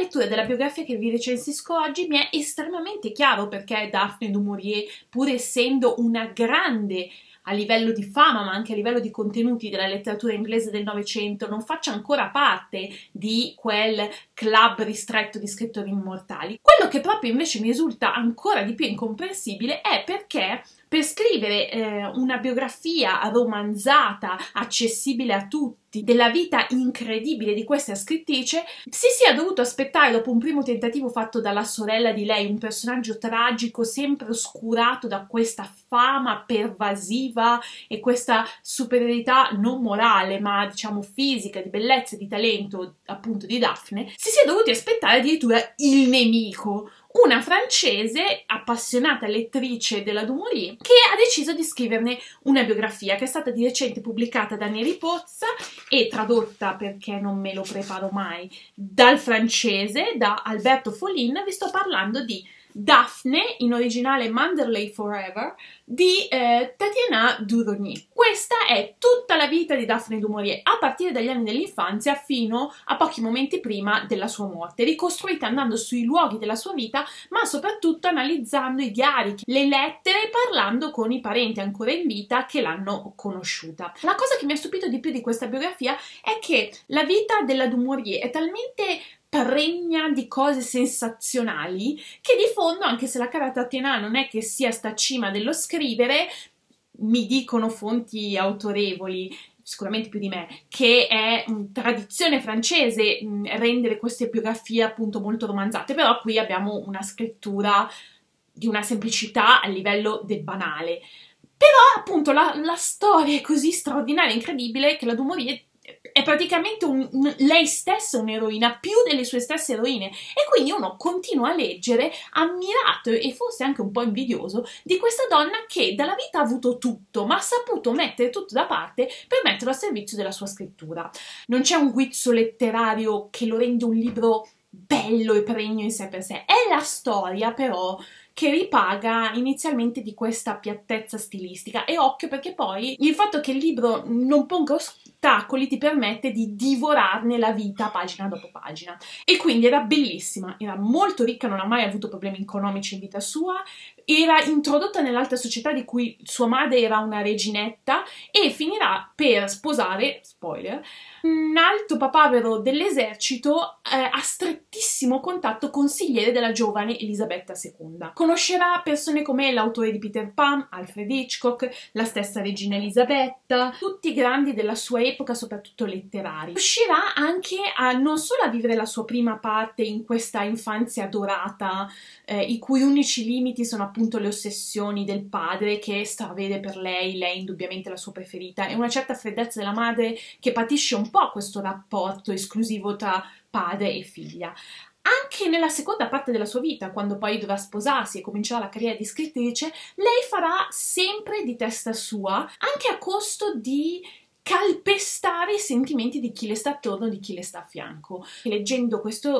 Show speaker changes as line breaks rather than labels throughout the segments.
lettura della biografia che vi recensisco oggi mi è estremamente chiaro perché Daphne du Maurier, pur essendo una grande a livello di fama ma anche a livello di contenuti della letteratura inglese del Novecento, non faccia ancora parte di quel club ristretto di scrittori immortali. Quello che proprio invece mi risulta ancora di più incomprensibile è perché per scrivere una biografia romanzata, accessibile a tutti, della vita incredibile di questa scrittrice, si sia dovuto aspettare, dopo un primo tentativo fatto dalla sorella di lei, un personaggio tragico sempre oscurato da questa fama pervasiva e questa superiorità non morale ma diciamo fisica, di bellezza e di talento appunto di Daphne, si sia dovuti aspettare addirittura il nemico, una francese appassionata lettrice della du Maurier che ha deciso di scriverne una biografia che è stata di recente pubblicata da Neri Pozza e tradotta, perché non me lo preparo mai, dal francese, da Alberto Follin. Vi sto parlando di Daphne, in originale Manderley Forever, di Tatiana Durogny. Questa è tutta la vita di Daphne du Maurier, a partire dagli anni dell'infanzia fino a pochi momenti prima della sua morte, ricostruita andando sui luoghi della sua vita, ma soprattutto analizzando i diari, le lettere, parlando con i parenti ancora in vita che l'hanno conosciuta. La cosa che mi ha stupito di più di questa biografia è che la vita della du Maurier è talmente pregna di cose sensazionali che di fondo, anche se la cara Tatiana non è che sia sta cima dello scrivere, mi dicono fonti autorevoli, sicuramente più di me, che è tradizione francese rendere queste biografie appunto molto romanzate, però qui abbiamo una scrittura di una semplicità a livello del banale. Però appunto la storia è così straordinaria e incredibile che la du Maurier è praticamente lei stessa un'eroina, più delle sue stesse eroine, e quindi uno continua a leggere ammirato e forse anche un po' invidioso di questa donna che dalla vita ha avuto tutto, ma ha saputo mettere tutto da parte per metterlo a servizio della sua scrittura. Non c'è un guizzo letterario che lo rende un libro bello e pregno in sé per sé, è la storia però che ripaga inizialmente di questa piattezza stilistica, e occhio perché poi il fatto che il libro non ponga ostacoli ti permette di divorarne la vita pagina dopo pagina, e quindi era bellissima, era molto ricca, non ha mai avuto problemi economici in vita sua, era introdotta nell'alta società di cui sua madre era una reginetta e finirà per sposare, spoiler, un alto papavero dell'esercito a strettissimo contatto consigliere della giovane Elisabetta II. Conoscerà persone come l'autore di Peter Pan, Alfred Hitchcock, la stessa regina Elisabetta, tutti grandi della sua epoca, soprattutto letterari. Riuscirà anche a non solo a vivere la sua prima parte in questa infanzia dorata, i cui unici limiti sono appunto le ossessioni del padre che stravede per lei è indubbiamente la sua preferita, e una certa freddezza della madre che patisce un po' questo rapporto esclusivo tra padre e figlia. Anche nella seconda parte della sua vita, quando poi dovrà sposarsi e comincerà la carriera di scrittrice, lei farà sempre di testa sua, anche a costo di calpestare i sentimenti di chi le sta attorno, di chi le sta a fianco. Leggendo questo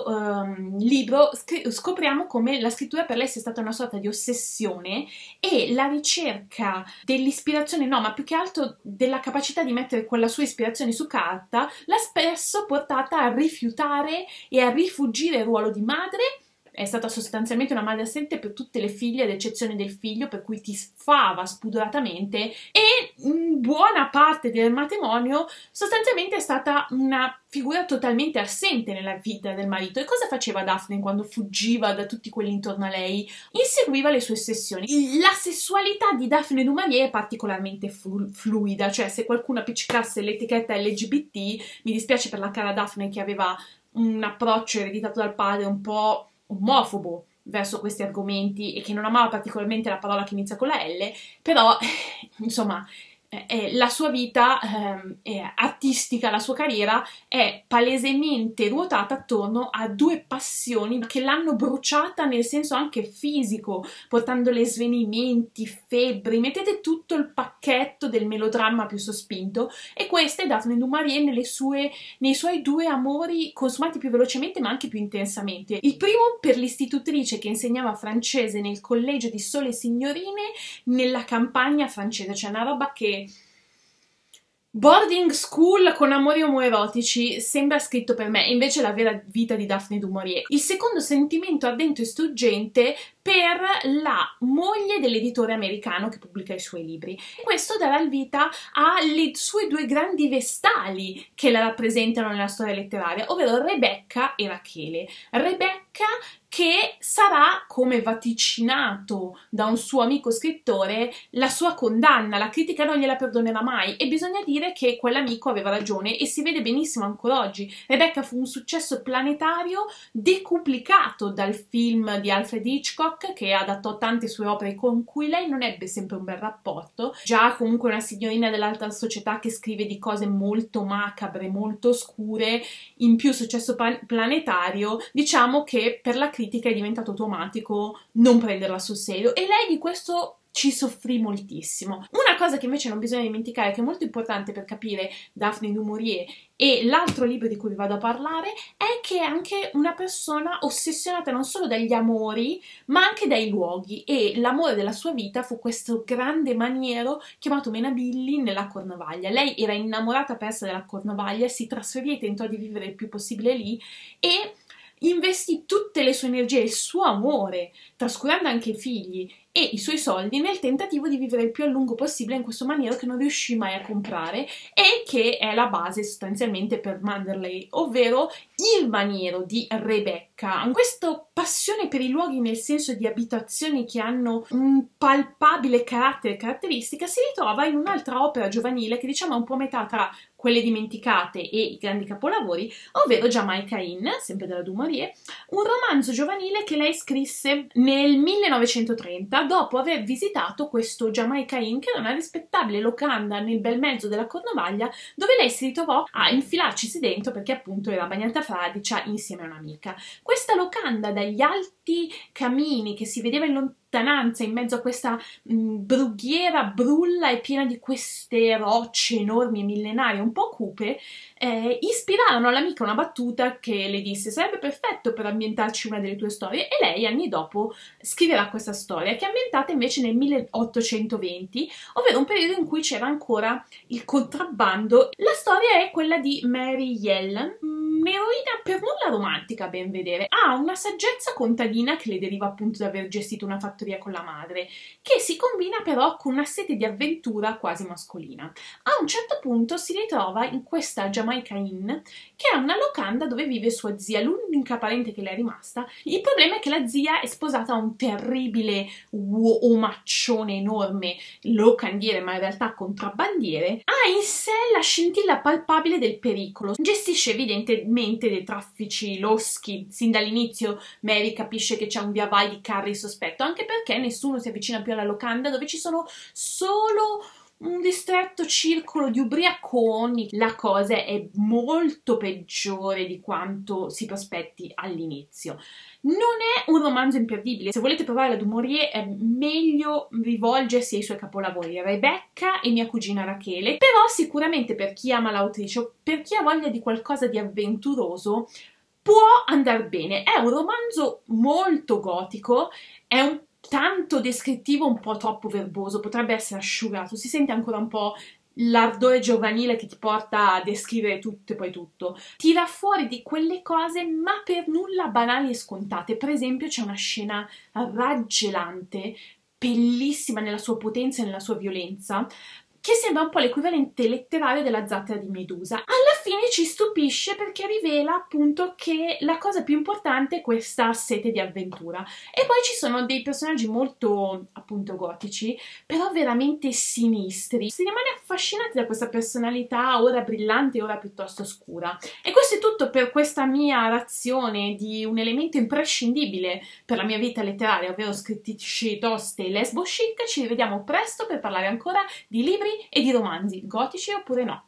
libro scopriamo come la scrittura per lei sia stata una sorta di ossessione, e la ricerca dell'ispirazione, no, ma più che altro della capacità di mettere quella sua ispirazione su carta, l'ha spesso portata a rifiutare e a rifugire il ruolo di madre. È stata sostanzialmente una madre assente per tutte le figlie, ad eccezione del figlio, per cui tifava spudoratamente, e in buona parte del matrimonio sostanzialmente è stata una figura totalmente assente nella vita del marito. E cosa faceva Daphne quando fuggiva da tutti quelli intorno a lei? Inseguiva le sue ossessioni. La sessualità di Daphne du Maurier è particolarmente fluida, cioè se qualcuno appiccicasse l'etichetta LGBT, mi dispiace per la cara Daphne che aveva un approccio ereditato dal padre un po' omofobo verso questi argomenti e che non amava particolarmente la parola che inizia con la L, però insomma la sua vita artistica, la sua carriera è palesemente ruotata attorno a due passioni che l'hanno bruciata nel senso anche fisico, portandole svenimenti, febbri, mettete tutto il pacchetto del melodramma più sospinto, e questa è Daphne du Maurier nei suoi due amori consumati più velocemente ma anche più intensamente. Il primo per l'istitutrice che insegnava francese nel collegio di sole signorine nella campagna francese, cioè una roba che Boarding School con amori omoerotici sembra scritto per me, invece è la vera vita di Daphne du Maurier. Il secondo sentimento ardente e struggente per la moglie dell'editore americano che pubblica i suoi libri. Questo darà il vita alle sue due grandi vestali che la rappresentano nella storia letteraria, ovvero Rebecca e Rachele. Rebecca che sarà, come vaticinato da un suo amico scrittore, la sua condanna, la critica non gliela perdonerà mai, e bisogna dire che quell'amico aveva ragione e si vede benissimo ancora oggi. Rebecca fu un successo planetario decuplicato dal film di Alfred Hitchcock, che adattò tante sue opere con cui lei non ebbe sempre un bel rapporto, già comunque una signorina dell'alta società che scrive di cose molto macabre, molto oscure, in più successo planetario, diciamo che per la critica è diventato automatico non prenderla sul serio, e lei di questo ci soffrì moltissimo. Una cosa che invece non bisogna dimenticare, che è molto importante per capire Daphne du Maurier e l'altro libro di cui vi vado a parlare, è che è anche una persona ossessionata non solo dagli amori, ma anche dai luoghi, e l'amore della sua vita fu questo grande maniero chiamato Menabilli nella Cornovaglia. Lei era innamorata persa della Cornovaglia, si trasferì e tentò di vivere il più possibile lì, e investì tutte le sue energie e il suo amore, trascurando anche i figli e i suoi soldi, nel tentativo di vivere il più a lungo possibile in questo maniero che non riuscì mai a comprare e che è la base sostanzialmente per Manderley, ovvero il maniero di Rebecca. Questa passione per i luoghi nel senso di abitazioni che hanno un palpabile caratteristica si ritrova in un'altra opera giovanile che diciamo è un po' metà tra quelle dimenticate e i grandi capolavori, ovvero Jamaica Inn, sempre della Du Maurier, un romanzo giovanile che lei scrisse nel 1930 dopo aver visitato questo Jamaica Inn, che era una rispettabile locanda nel bel mezzo della Cornovaglia, dove lei si ritrovò a infilarcisi dentro perché appunto era bagnata fradicia insieme a un'amica. Questa locanda dagli alti camini che si vedeva in lontananza in mezzo a questa brughiera brulla e piena di queste rocce enormi e millenarie un po' cupe, ispirarono all'amica una battuta che le disse: sarebbe perfetto per ambientarci una delle tue storie, e lei anni dopo scriverà questa storia che è ambientata invece nel 1820, ovvero un periodo in cui c'era ancora il contrabbando. La storia è quella di Mary Yellen, un'eroina per nulla romantica a ben vedere, ha una saggezza contadina che le deriva appunto da aver gestito una fattoria con la madre, che si combina però con una sete di avventura quasi mascolina. A un certo punto si ritrova in questa Jamaica Inn, che è una locanda dove vive sua zia, l'unica parente che le è rimasta. Il problema è che la zia è sposata a un terribile omaccione enorme, locandiere ma in realtà contrabbandiere, ha in sé la scintilla palpabile del pericolo, gestisce evidentemente dei traffici loschi. Sin dall'inizio Mary capisce che c'è un via vai di carri sospetto, anche perché nessuno si avvicina più alla locanda, dove ci sono solo un ristretto circolo di ubriaconi. La cosa è molto peggiore di quanto si prospetti all'inizio. Non è un romanzo imperdibile, se volete provare la Du Maurier è meglio rivolgersi ai suoi capolavori Rebecca e Mia cugina Rachele, però sicuramente per chi ama l'autrice o per chi ha voglia di qualcosa di avventuroso può andar bene. È un romanzo molto gotico, è un tanto descrittivo, un po' troppo verboso, potrebbe essere asciugato, si sente ancora un po' l'ardore giovanile che ti porta a descrivere tutto e poi tutto. Tira fuori di quelle cose ma per nulla banali e scontate. Per esempio c'è una scena raggelante, bellissima nella sua potenza e nella sua violenza, che sembra un po' l'equivalente letterario della zattera di Medusa. Alla fine ci stupisce perché rivela appunto che la cosa più importante è questa sete di avventura. E poi ci sono dei personaggi molto appunto gotici, però veramente sinistri. Si rimane affascinati da questa personalità ora brillante e ora piuttosto scura. E questo è tutto per questa mia razione di un elemento imprescindibile per la mia vita letteraria, ovvero scrittrici toste e lesbo chic. Ci rivediamo presto per parlare ancora di libri e di romanzi, gotici oppure no.